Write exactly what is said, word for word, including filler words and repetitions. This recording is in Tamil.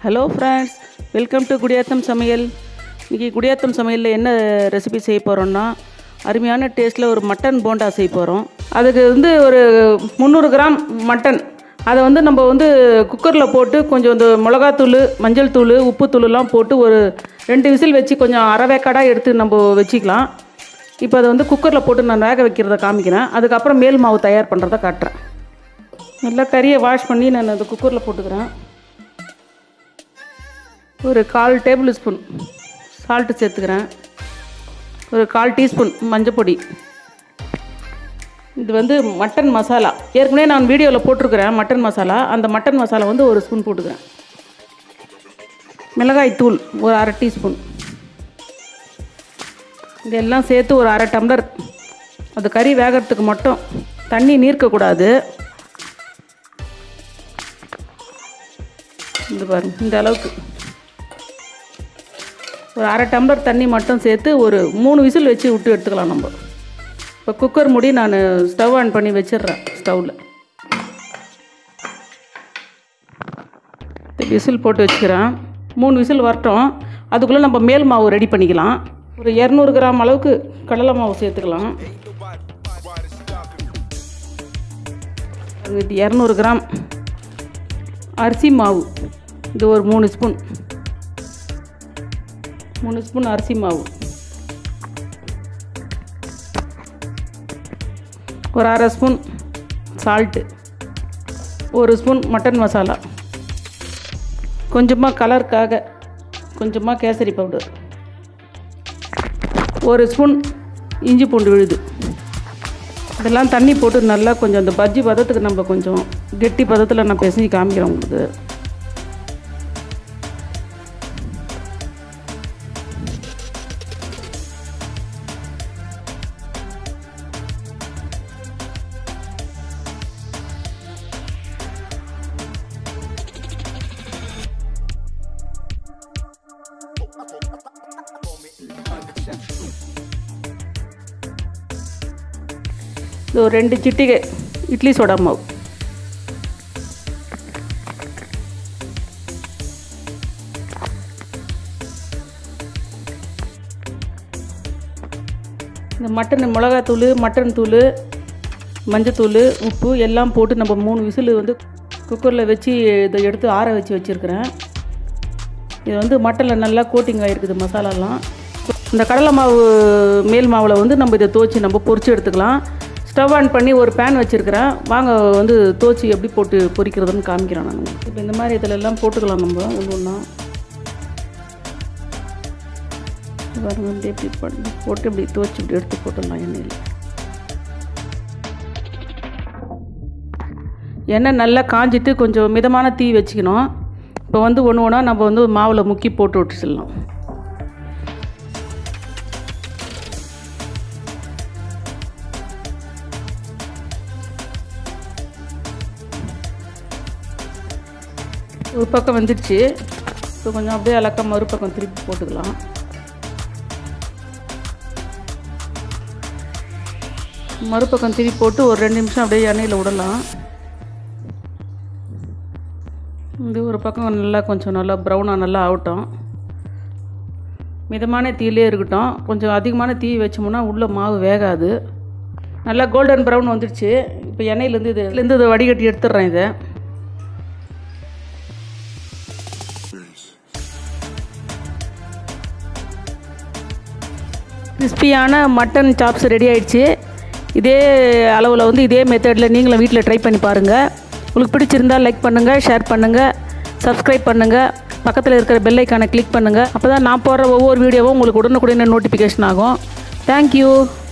Hello friends, welcome to Gudiyatham Samayal. இன்னைக்கு Gudiyatham சமையல்ல என்ன ரெசிபி செய்ய போறோம்னா அருமையான டேஸ்ட்ல ஒரு மட்டன் போண்டா செய்ய போறோம். அதுக்கு வந்து ஒரு முந்நூறு கிராம் மட்டன் அதை வந்து நம்ம வந்து குக்கர்ல போட்டு கொஞ்சம் இந்த மிளகாய் தூள், மஞ்சள் தூள், உப்பு தூள் எல்லாம் போட்டு ஒரு ரெண்டு விசில் வச்சு கொஞ்சம் அரவேக்காடா எடுத்து நம்ம வெச்சிக்கலாம். இப்போ அதை வந்து குக்கர்ல போட்டு நான் வேக வைக்கிறத காமிக்கிறேன். அதுக்கு அப்புறம் மேல் மாவு தயார் பண்றத காட்றேன். நல்லா கறியை வாஷ் பண்ணி நான் அந்த குக்கர்ல போட்டுக்கிறேன். ஒரு கால் டேபிள் ஸ்பூன் சால்ட் சேர்த்துக்கிறேன். ஒரு கால் டீஸ்பூன் மஞ்சள் பொடி. இது வந்து மட்டன் மசாலா. ஏற்கனவே நான் வீடியோவில் போட்டிருக்கிறேன் மட்டன் மசாலா. அந்த மட்டன் மசாலா வந்து ஒரு ஸ்பூன் போட்டுக்கிறேன். மிளகாய் தூள் ஒரு அரை டீஸ்பூன். இதெல்லாம் சேர்த்து ஒரு அரை டம்ளர். அது கறி வேகிறதுக்கு மட்டும், தண்ணி நீர்க்கக்கூடாது. இந்த பாருங்க, இந்த அளவுக்கு ஒரு அரை டம்ளர் தண்ணி மட்டும் சேர்த்து ஒரு மூணு விசில் வச்சு விட்டு எடுத்துக்கலாம் நம்ம. இப்போ குக்கர் மூடி நான் ஸ்டவ் ஆன் பண்ணி வச்சிடுறேன். ஸ்டவ்வில் விசில் போட்டு வச்சுக்கிறேன். மூணு விசில் வரட்டும். அதுக்குள்ளே நம்ம மேல் மாவு ரெடி பண்ணிக்கலாம். ஒரு இரநூறு கிராம் அளவுக்கு கடலை மாவு சேர்த்துக்கலாம். இரநூறு கிராம் அரிசி மாவு, இது ஒரு மூணு ஸ்பூன் மூணு ஸ்பூன் அரிசி மாவு, ஒரு அரை ஸ்பூன் சால்ட்டு, ஒரு ஸ்பூன் மட்டன் மசாலா, கொஞ்சமாக கலருக்காக கொஞ்சமாக கேசரி பவுடர், ஒரு ஸ்பூன் இஞ்சி பூண்டு விழுது. இதெல்லாம் தண்ணி போட்டு நல்லா கொஞ்சம் அந்த பஜ்ஜி பதத்துக்கு நம்ம கொஞ்சம் கெட்டி பதத்தில் நான் பிசைஞ்சு காமிக்கிறேன் உங்களுக்கு. ஒரு ரெண்டு சிட்டிகை இட்லி சோடா மாவு, இந்த மட்டன் மிளகாத்தூள், மட்டன் தூள், மஞ்சத்தூள், உப்பு எல்லாம் போட்டு நம்ம மூணு விசில் வந்து குக்கரில் வச்சு இதை எடுத்து ஆற வச்சு வச்சுருக்கிறேன். இது வந்து மட்டனில் நல்லா கோட்டிங் ஆகிருக்குது மசாலாலாம். இந்த கடலை மாவு மேல் மாவில் வந்து நம்ம இதை துவச்சி நம்ம பொரிச்சு எடுத்துக்கலாம். ஸ்டவ் ஆன் பண்ணி ஒரு பேன் வச்சுருக்கிறேன். வாங்க வந்து தோச்சி எப்படி போட்டு பொரிக்கிறதுன்னு காமிக்கிறேன் நான். இப்போ இந்த மாதிரி இதில் எல்லாம் போட்டுக்கலாம் நம்ம ஒன்று ஒன்றா. பாருங்க, இப்படி எப்படி பண்ணி போட்டு இப்படி தோச்சி இப்படி எடுத்து போட்டுடலாம் எண்ணெயில். எண்ணெய் நல்லா காஞ்சிட்டு கொஞ்சம் மிதமான தீ வச்சுக்கணும். இப்போ வந்து ஒன்று ஒன்றா நம்ம வந்து மாவில் முக்கி போட்டு விட்டுச்சிடலாம். ஒரு பக்கம் வந்துடுச்சு. இப்போ கொஞ்சம் அப்படியே அலக்கம் மறுபக்கம் திருப்பி போட்டுக்கலாம். மறுபக்கம் திருப்பி போட்டு ஒரு ரெண்டு நிமிஷம் அப்படியே எண்ணெயில் விடலாம். இது ஒரு பக்கம் நல்லா கொஞ்சம் நல்லா ப்ரௌனாக நல்லா ஆகட்டும். மிதமான தீயிலே இருக்கட்டும். கொஞ்சம் அதிகமான தீ வச்சோம்னா உள்ளே மாவு வேகாது. நல்லா கோல்டன் ப்ரௌன் வந்துடுச்சு. இப்போ எண்ணெயிலேருந்து இது இதுலேருந்து இதை வடிகட்டி எடுத்துடுறேன். இதை கிறிஸ்பியான மட்டன் சாப்ஸ் ரெடி ஆகிடுச்சு. இதே அளவில் வந்து இதே மெத்தடில் நீங்களும் வீட்டில் ட்ரை பண்ணி பாருங்கள். உங்களுக்கு பிடிச்சிருந்தால் லைக் பண்ணுங்கள், ஷேர் பண்ணுங்கள், சப்ஸ்கிரைப் பண்ணுங்கள், பக்கத்தில் இருக்கிற பெல் ஐக்கானை கிளிக் பண்ணுங்கள். அப்போ தான் நான் போடுற ஒவ்வொரு வீடியோவும் உங்களுக்கு உடனுக்குடனே நோட்டிஃபிகேஷன் ஆகும். தேங்க்யூ.